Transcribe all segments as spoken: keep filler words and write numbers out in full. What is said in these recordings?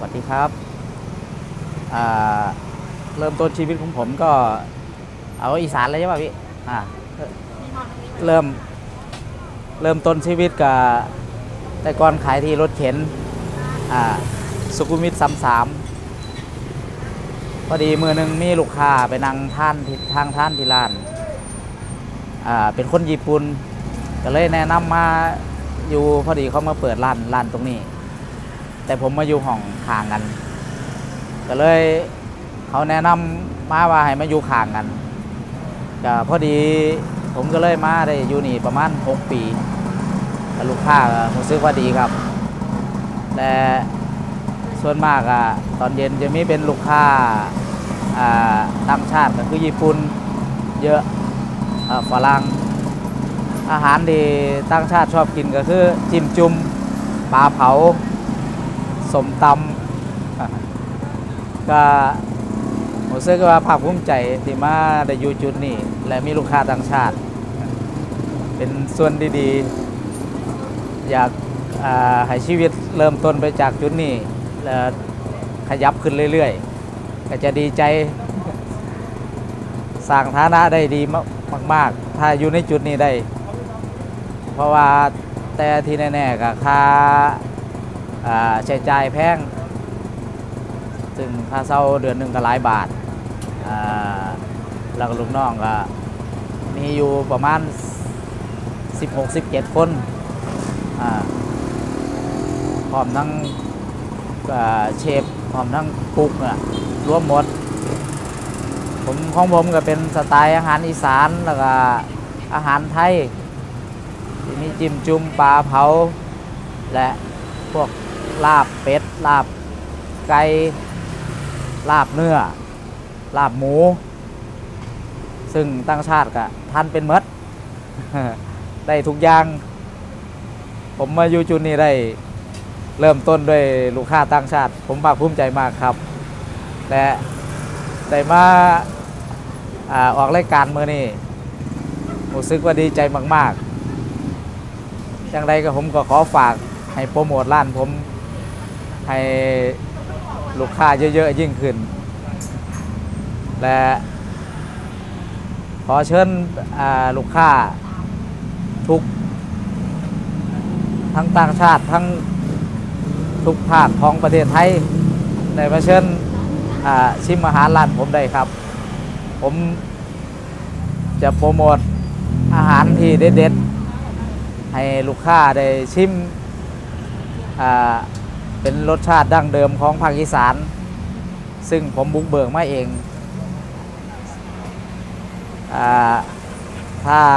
วัสดีครับเริ่มต้นชีวิตของผมก็เอาอีสานเลยใช่ป่ะพี่เริ่มเริ่มต้นชีวิตกับแต่ก่อนขายที่รถเข็นสุขุมวิทสามสามพอดีมือหนึ่งมีลูกค้าไปนั่งท่านทางท่านที่ร้านเป็นคนญี่ปุ่นก็เลยแนะนำมาอยู่พอดีเขามาเปิดร้านร้านตรงนี้แต่ผมมาอยู่ห้องข้างกันก็เลยเขาแนะนำมาว่าให้มาอยู่ข้างกันก็พอดีผมก็เลยมาได้อยู่นี่ประมาณหกปีกับลูกค้าผมซื้อว่าดีครับแต่ส่วนมากอะตอนเย็นจะมีเป็นลูกค้าต่างชาติก็คือญี่ปุ่นเยอะฝรั่งอาหารที่ต่างชาติชอบกินก็คือจิ้มจุ่มปลาเผาสมตำก็ผมรู้สึกว่าภาคภูมิใจที่มาได้อยู่จุดนี้และมีลูกค้าต่างชาติเป็นส่วนดีๆอยากให้ชีวิตเริ่มต้นไปจากจุดนี้แล้วขยับขึ้นเรื่อยๆก็จะดีใจสร้างฐานะได้ดีมากๆถ้าอยู่ในจุดนี้ได้เพราะว่าแต่ที่แน่ๆกับค่าใช้จ่ายแพงซึ่งค่าเช่าเดือนหนึ่งก็หลายบาทแล้วก็ลูกน้องก็มีอยู่ประมาณ สิบหก สิบเจ็ด คนพร้อมทั้งเชฟพร้อมทั้งกุ๊กรวมหมดผมของผมก็เป็นสไตล์อาหารอีสานแล้วก็อาหารไทยที่มีจิ้มจุ่มปลาเผาและพวกลาบเป็ดลาบไก่ลาบเนื้อลาบหมูซึ่งต่างชาติก็ทานเป็นมด ได้ทุกอย่างผมมาอยู่จุดนี้ได้เริ่มต้นด้วยลูกค้าต่างชาติผมภาคภูมิใจมากครับและได้มาออกรายการเมื่อนี้รู้สึกว่าดีใจมากๆอย่างไรก็ผมก็ขอฝากให้โปรโมทร้านผมให้ลูกค้าเยอะๆยิ่งขึ้นและขอเชิญลูกค้าทุกทั้งต่างชาติทั้งทุกภาคของประเทศไทยได้มาเชิญชิมอาหารร้านผมได้ครับผมจะโปรโมทอาหารที่เด็ดๆให้ลูกค้าได้ชิมเป็นรสชาติดั้งเดิมของภาคอีสานซึ่งผมบุกเบิกมาเองถ้า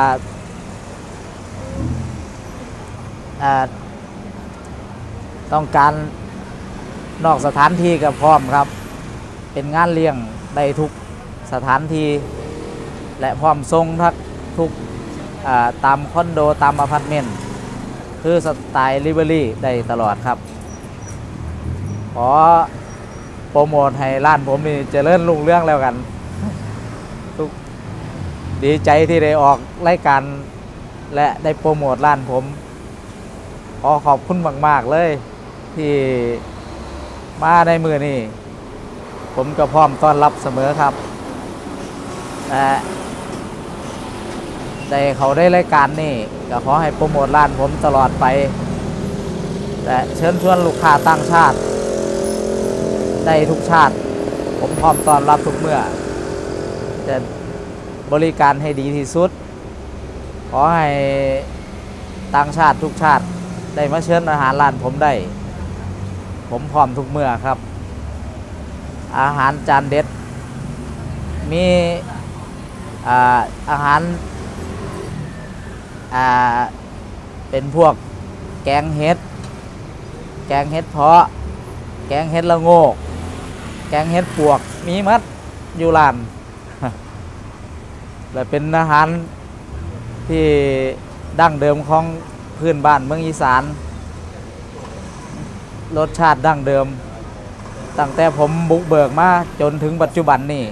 ต้องการนอกสถานที่กับพร้อมครับเป็นงานเลี้ยงได้ทุกสถานที่และพร้อมทรงทักทุกตามคอนโดตามอพาร์ตเมนต์คือสไตล์ลิเวอรี่ได้ตลอดครับขอโปรโมทให้ร้านผมนี่เจริญรุ่งเรื่องแล้วกันทุกดีใจที่ได้ออกรายการและได้โปรโมทร้านผมขอขอบคุณมากๆเลยที่มาในมือนี่ผมก็พร้อมต้อนรับเสมอครับและได้เขาได้รายการนี่ก็ขอให้โปรโมทร้านผมตลอดไปและเชิญชวนลูกค้าต่างชาติได้ทุกชาติผมพร้อมต้อนรับทุกเมื่อจะบริการให้ดีที่สุดขอให้ต่างชาติทุกชาติได้มาเชิญอาหารร้านผมได้ผมพร้อมทุกเมื่อครับอาหารจานเด็ดมีอาอาหารเป็นพวกแกงเห็ดแกงเห็ดเพาะแกงเห็ดละโงกแกงเห็ดปวกมีมัดอยู่ร้านและเป็นอาหารที่ดั้งเดิมของพื้นบ้านเมืองอีสานรสชาติดั้งเดิมตั้งแต่ผมบุกเบิกมาจนถึงปัจจุบันนี่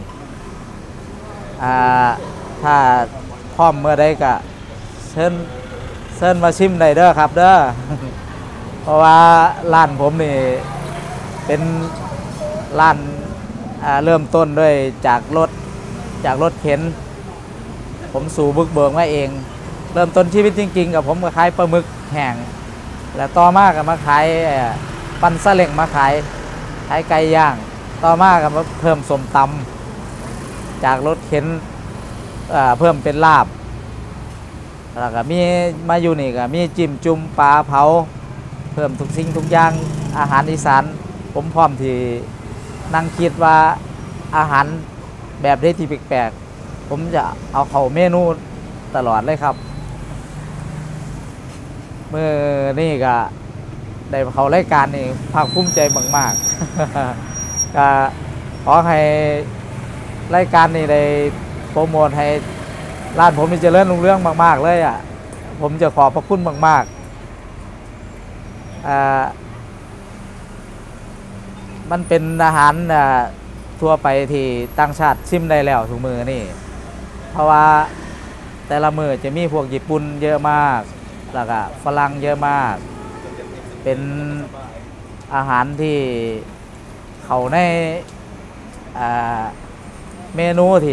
ถ้าพร้อมเมื่อใดก็เชิญเชิญมาชิมได้เด้อครับเด้อเพราะว่าร้านผมนี่ เเป็นร้านเริ่มต้นด้วยจากรถจากรถเข็นผมสู่บึกเบิกมาเองเริ่มต้นชีวิตจริงๆกับผมก็ขายปลาหมึกแห้งแล้วต่อมาก็มาขายปั้นซาเล้งมาขายขายไก่ย่างต่อมาก็มาเพิ่มสมตำจากรถเข็นเพิ่มเป็นลาบแล้วก็มีมาอยู่นี่ก็มีจิ้มจุ่มปลาเผาเพิ่มทุกสิ่งทุกอย่างอาหารอีสานผมพร้อมที่นั่งคิดว่าอาหารแบบได้ที่แปลกๆผมจะเอาเข้าเมนูตลอดเลยครับเมื่อนี่ก็ได้เข้ารายการนี่ภาคภูมิใจมากๆก็ขอให้รายการนี้ได้โปรโมทให้ร้านผมมีเจริญรุ่งเรืองมากๆเลยอ่ะผมจะขอบพระคุณมากๆอ่ามันเป็นอาหารทั่วไปที่ต่างชาติชิมได้แล้วทุกมือนี่เพราะว่าแต่ละมือจะมีพวกญี่ปุ่นเยอะมากแล้วก็ฝรั่งเยอะมากเป็นอาหารที่เขาในเมนูที่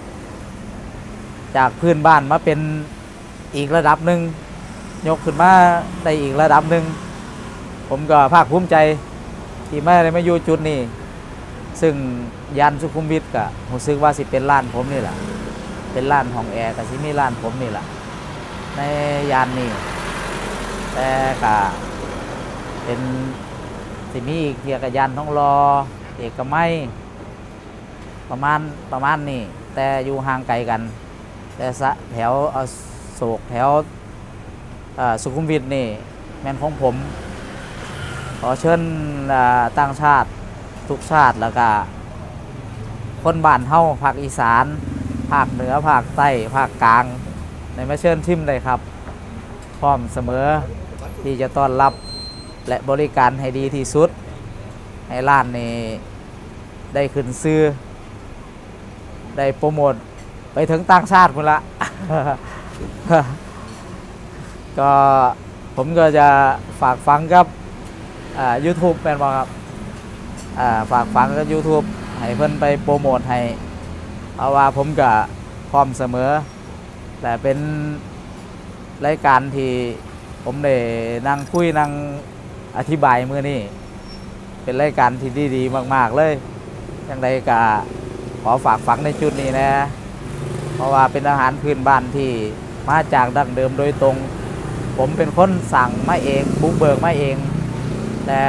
จากพื้นบ้านมาเป็นอีกระดับหนึ่งยกขึ้นมาได้อีกระดับหนึ่งผมก็ภาคภูมิใจที่มาได้มาอยู่จุดนี้ซึ่งยานสุขุมวิทก็รู้สึกว่าสิเป็นร้านผมนี่แหละเป็นร้านของแอร์กับสิมีร้านผมนี่แหละในยานนี้แต่ก็เป็นสิมีอีกเกียร์กับยานท้องรอเอกมัยประมาณประมาณนี้แต่อยู่ห่างไกลกันแต่แถวโศกแถวสุขุมวิทนี่แม่นของผมขอเชิญต่างชาติทุกชาติแล้วก็คนบ้านเฮาภาคอีสานภาคเหนือภาคใต้ภาคกลางในมาเชิญชิมเลยครับพร้อมเสมอที่จะต้อนรับและบริการให้ดีที่สุดให้ร้านนี้ได้ขึ้นซื้อได้โปรโมทไปถึงต่างชาติพุ่นละ ก็ผมก็จะฝากฟังกับยูทูบแม่นบ่ครับฝากฟังกับ ยูทูบ ให้เพิ่นไปโปรโมทให้เพราะว่าผมก็พร้อมเสมอแต่เป็นรายการที่ผมได้นั่งคุยนั่งอธิบายมื้อนี้เป็นรายการที่ดีๆมากๆเลยอย่างไรก็ขอฝากฝังในจุดนี้นะเพราะว่าเป็นอาหารพื้นบ้านที่มาจากดั้งเดิมโดยตรงผมเป็นคนสั่งมาเองบุกเบิกมาเองแต่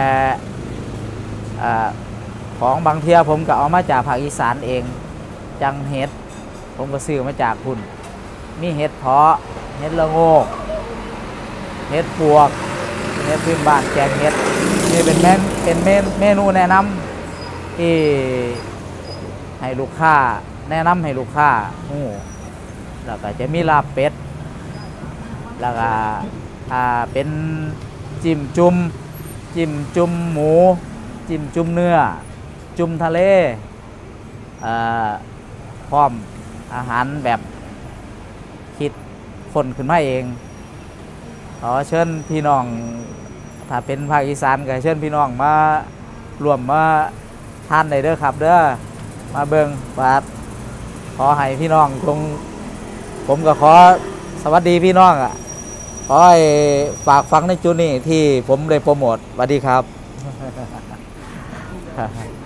ของบางเทียผมก็เอามาจากภาคอีสานเองจังเห็ดผมก็ซื้อมาจากคุณมีเห็ดเพาะเห็ดละโงกเห็ดปวกเห็ดพื้นบ้านแกงเห็ดนี่เป็นเมนเป็นเมนเมนูแนะนำที่ให้ลูกค้าแนะนำให้ลูกค้าหูแล้วก็จะมีลาบเป็ดแล้วก็เป็นจิ้มจุ่มจิ้มจุ่มหมูจิ้มจุ่มเนื้อจุ่มทะเลพร้อมอาหารแบบคิดคนขึ้นมาเองขอเชิญพี่น้องถ้าเป็นภาคอีสานก็เชิญพี่น้องมารวมมาทานได้เด้อครับเด้อมาเบิ่งบาดขอให้พี่น้องตรงผมก็ขอสวัสดีพี่น้องอ่ะขอให้ฝากฟังในจุดนี้ที่ผมได้โปรโมทสวัสดีครับ